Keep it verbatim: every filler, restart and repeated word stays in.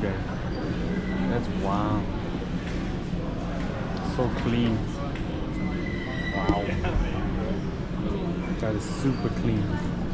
guy. That's wow. So clean. Wow. That is super clean.